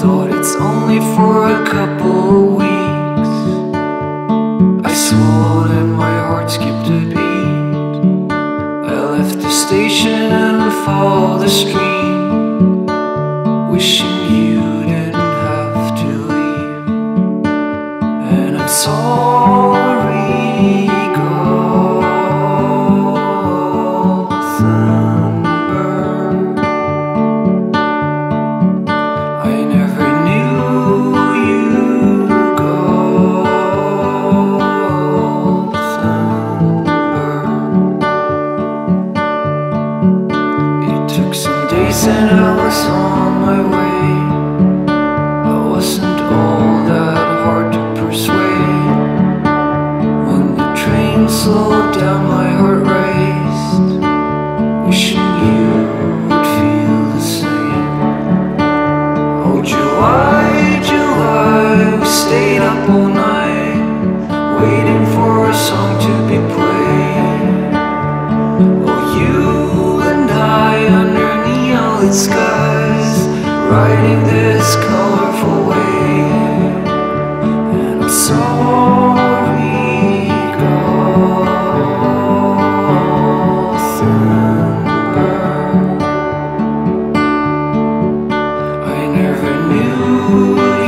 thought it's only for a couple of weeks. I swallowed and my heart skipped a beat. I left the station and followed the stream, wishing you didn't have to leave. And I'm sorry, Gothenburg. I never knew you, Gothenburg. It took some days and hours on my way. I wasn't all that hard to persuade. When the train slowed down, my heart raced, wishing you would feel the same. Oh, July, July, we stayed up all night, waiting for a song to be played. Oh, you and I under neon-lit skies, riding this colorful wave. And I'm sorry, Gothenburg. I never knew